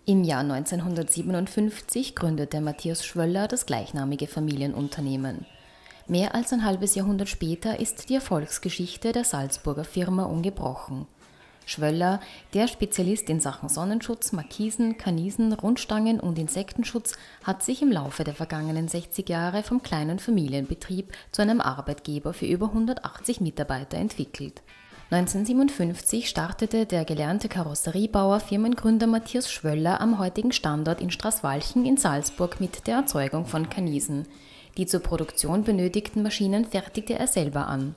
Im Jahr 1957 gründete Matthias Schwöller das gleichnamige Familienunternehmen. Mehr als ein halbes Jahrhundert später ist die Erfolgsgeschichte der Salzburger Firma ungebrochen. Schwöller, der Spezialist in Sachen Sonnenschutz, Markisen, Karniesen, Rundstangen und Insektenschutz, hat sich im Laufe der vergangenen 60 Jahre vom kleinen Familienbetrieb zu einem Arbeitgeber für über 180 Mitarbeiter entwickelt. 1957 startete der gelernte Karosseriebauer, Firmengründer Matthias Schwöller am heutigen Standort in Straßwalchen in Salzburg mit der Erzeugung von Karniesen. Die zur Produktion benötigten Maschinen fertigte er selber an.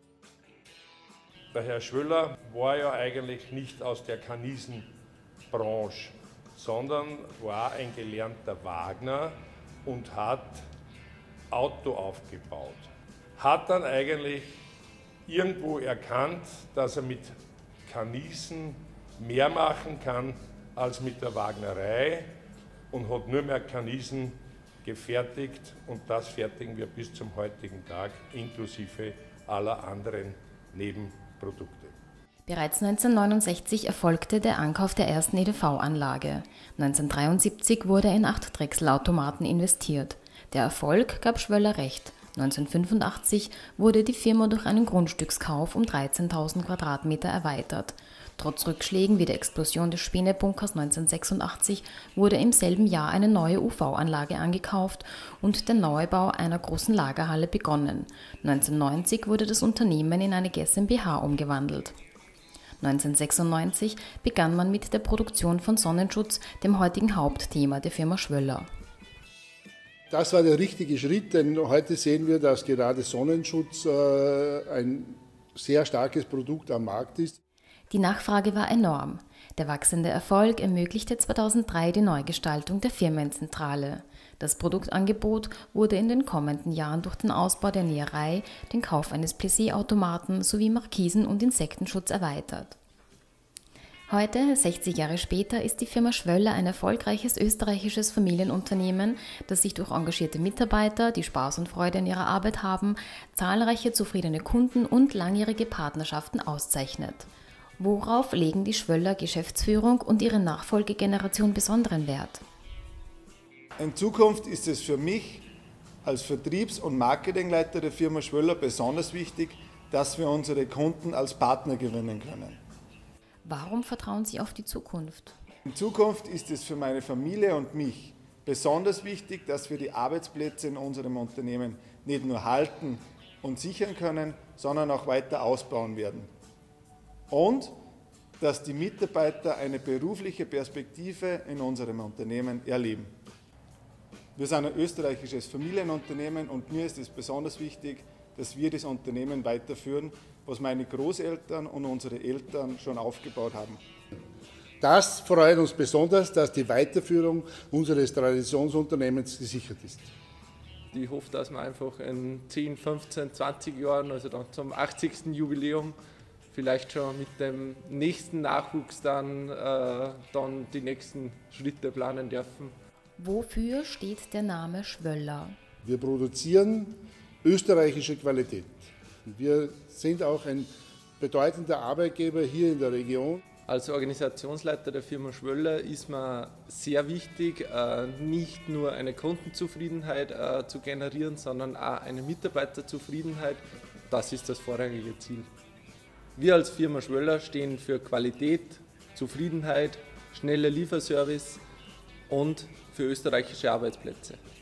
Der Herr Schwöller war ja eigentlich nicht aus der Karniesenbranche, sondern war ein gelernter Wagner und hat Auto aufgebaut. Hat dann eigentlich irgendwo erkannt, dass er mit Karniesen mehr machen kann als mit der Wagnerei und hat nur mehr Karniesen gefertigt, und das fertigen wir bis zum heutigen Tag inklusive aller anderen Nebenprodukte. Bereits 1969 erfolgte der Ankauf der ersten EDV-Anlage. 1973 wurde in 8 Drechselautomaten investiert. Der Erfolg gab Schwöller recht. 1985 wurde die Firma durch einen Grundstückskauf um 13.000 Quadratmeter erweitert. Trotz Rückschlägen wie der Explosion des Spänebunkers 1986 wurde im selben Jahr eine neue UV-Anlage angekauft und der Neubau einer großen Lagerhalle begonnen. 1990 wurde das Unternehmen in eine GmbH umgewandelt. 1996 begann man mit der Produktion von Sonnenschutz, dem heutigen Hauptthema der Firma Schwöller. Das war der richtige Schritt, denn heute sehen wir, dass gerade Sonnenschutz ein sehr starkes Produkt am Markt ist. Die Nachfrage war enorm. Der wachsende Erfolg ermöglichte 2003 die Neugestaltung der Firmenzentrale. Das Produktangebot wurde in den kommenden Jahren durch den Ausbau der Näherei, den Kauf eines Plissé-Automaten sowie Markisen und Insektenschutz erweitert. Heute, 60 Jahre später, ist die Firma Schwöller ein erfolgreiches österreichisches Familienunternehmen, das sich durch engagierte Mitarbeiter, die Spaß und Freude an ihrer Arbeit haben, zahlreiche zufriedene Kunden und langjährige Partnerschaften auszeichnet. Worauf legen die Schwöller Geschäftsführung und ihre Nachfolgegeneration besonderen Wert? In Zukunft ist es für mich als Vertriebs- und Marketingleiter der Firma Schwöller besonders wichtig, dass wir unsere Kunden als Partner gewinnen können. Warum vertrauen Sie auf die Zukunft? In Zukunft ist es für meine Familie und mich besonders wichtig, dass wir die Arbeitsplätze in unserem Unternehmen nicht nur halten und sichern können, sondern auch weiter ausbauen werden. Und dass die Mitarbeiter eine berufliche Perspektive in unserem Unternehmen erleben. Wir sind ein österreichisches Familienunternehmen und mir ist es besonders wichtig, dass wir das Unternehmen weiterführen, was meine Großeltern und unsere Eltern schon aufgebaut haben. Das freut uns besonders, dass die Weiterführung unseres Traditionsunternehmens gesichert ist. Ich hoffe, dass wir einfach in 10, 15, 20 Jahren, also dann zum 80. Jubiläum, vielleicht schon mit dem nächsten Nachwuchs dann die nächsten Schritte planen dürfen. Wofür steht der Name Schwöller? Wir produzieren österreichische Qualität. Wir sind auch ein bedeutender Arbeitgeber hier in der Region. Als Organisationsleiter der Firma Schwöller ist mir sehr wichtig, nicht nur eine Kundenzufriedenheit zu generieren, sondern auch eine Mitarbeiterzufriedenheit. Das ist das vorrangige Ziel. Wir als Firma Schwöller stehen für Qualität, Zufriedenheit, schneller Lieferservice und für österreichische Arbeitsplätze.